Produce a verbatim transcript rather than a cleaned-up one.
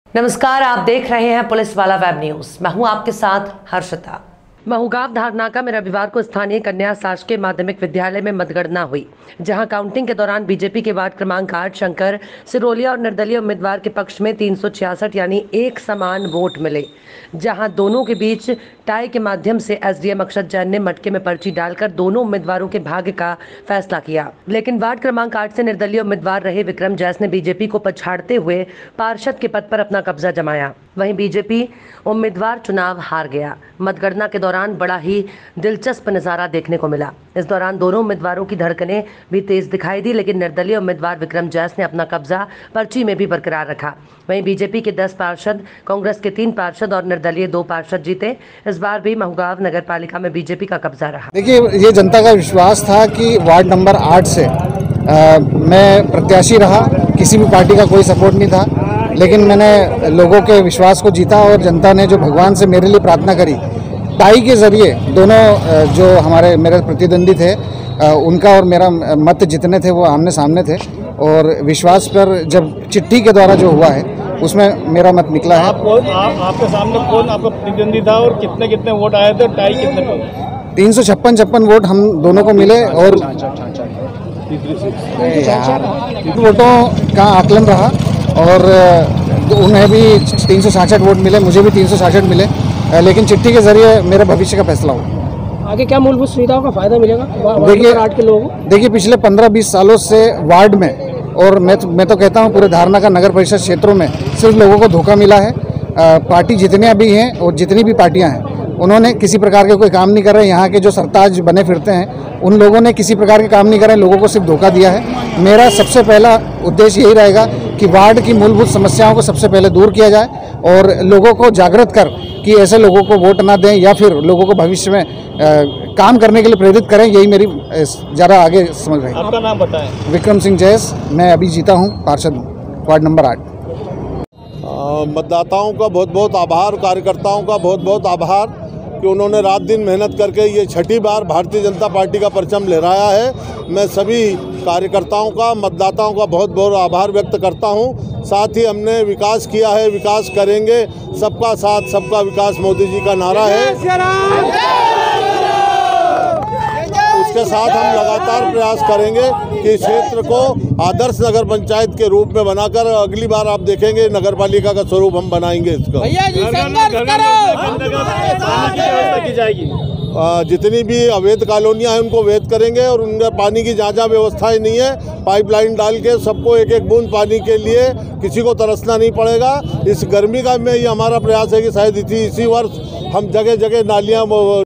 नमस्कार, आप देख रहे हैं पुलिस वाला वेब न्यूज। मैं हूं आपके साथ हर्षिता। महूगांव धारनाका में रविवार को स्थानीय कन्या शासकीय माध्यमिक विद्यालय में मतगणना हुई, जहां काउंटिंग के दौरान बीजेपी के वार्ड क्रमांक आठ शंकर सिरोलिया और निर्दलीय उम्मीदवार के पक्ष में तीन सौ छियासठ यानी एक समान वोट मिले, जहां दोनों के बीच टाई के माध्यम से एसडीएम अक्षत जैन ने मटके में पर्ची डालकर दोनों उम्मीदवारों के भाग्य का फैसला किया। लेकिन वार्ड क्रमांक आठ से निर्दलीय उम्मीदवार रहे विक्रम जैस ने बीजेपी को पछाड़ते हुए पार्षद के पद पर अपना कब्जा जमाया। वहीं बीजेपी उम्मीदवार चुनाव हार गया। मतगणना के दौरान बड़ा ही दिलचस्प नजारा देखने को मिला। इस दौरान दोनों उम्मीदवारों की धड़कनें भी तेज दिखाई दी, लेकिन निर्दलीय उम्मीदवार विक्रम जैस ने अपना कब्जा पर्ची में भी बरकरार रखा। वहीं बीजेपी के दस पार्षद, कांग्रेस के तीन पार्षद और निर्दलीय दो पार्षद जीते। इस बार भी महूगांव नगर पालिका में बीजेपी का कब्जा रहा। देखिए, ये जनता का विश्वास था कि वार्ड नंबर आठ से आ, मैं प्रत्याशी रहा। किसी भी पार्टी का कोई सपोर्ट नहीं था, लेकिन मैंने लोगों के विश्वास को जीता और जनता ने जो भगवान से मेरे लिए प्रार्थना करी, टाई के जरिए दोनों जो हमारे मेरे प्रतिद्वंदी थे उनका और मेरा मत जितने थे वो आमने सामने थे। और विश्वास पर जब चिट्ठी के द्वारा जो हुआ है उसमें मेरा मत निकला है। आप, आप, आपके सामने कौन आपका प्रतिद्वंदी था और कितने कितने वोट आए थे? टाई कितने पे? तीन सौ छप्पन छप्पन वोट हम दोनों को मिले और वोटों का आकलन रहा और उन्हें भी तीन सौ साठ वोट मिले, मुझे भी तीन सौ साठ मिले, लेकिन चिट्ठी के जरिए मेरे भविष्य का फैसला हुआ। आगे क्या मूलभूत सुविधाओं का फायदा मिलेगा देखिए वार्ड के लोगों को? देखिए, पिछले पंद्रह बीस सालों से वार्ड में और मैं तो, मैं तो कहता हूँ पूरे धारणा का नगर परिषद क्षेत्रों में सिर्फ लोगों को धोखा मिला है। पार्टी जितने भी हैं और जितनी भी पार्टियां हैं उन्होंने किसी प्रकार के कोई काम नहीं कर रहे। यहाँ के जो सरताज बने फिरते हैं उन लोगों ने किसी प्रकार के काम नहीं करे, लोगों को सिर्फ धोखा दिया है। मेरा सबसे पहला उद्देश्य यही रहेगा कि वार्ड की मूलभूत समस्याओं को सबसे पहले दूर किया जाए और लोगों को जागृत कर कि ऐसे लोगों को वोट ना दें या फिर लोगों को भविष्य में आ, काम करने के लिए प्रेरित करें। यही मेरी ज़्यादा आगे समझ रही है। आपका नाम बताएं। विक्रम सिंह जैस, मैं अभी जीता हूँ पार्षद हूँ वार्ड नंबर आठ। मतदाताओं का बहुत बहुत आभार, कार्यकर्ताओं का बहुत बहुत आभार कि उन्होंने रात दिन मेहनत करके ये छठी बार भारतीय जनता पार्टी का परचम लहराया है। मैं सभी कार्यकर्ताओं का, मतदाताओं का बहुत बहुत आभार व्यक्त करता हूं। साथ ही हमने विकास किया है, विकास करेंगे। सबका साथ सबका विकास मोदी जी का नारा है। उसके साथ हम लगातार प्रयास करेंगे कि क्षेत्र को आदर्श नगर पंचायत के रूप में बनाकर अगली बार आप देखेंगे नगर पालिका का स्वरूप हम बनाएंगे। इसको की जाएगी। जितनी भी अवैध कॉलोनियां हैं उनको वैध करेंगे और उनमें पानी की जहाँ जहाँ व्यवस्थाएं नहीं है पाइपलाइन डाल के सबको एक एक बूंद पानी के लिए किसी को तरसना नहीं पड़ेगा। इस गर्मी का में ये हमारा प्रयास है कि शायद इसी इसी वर्ष हम जगह जगह नालियाँ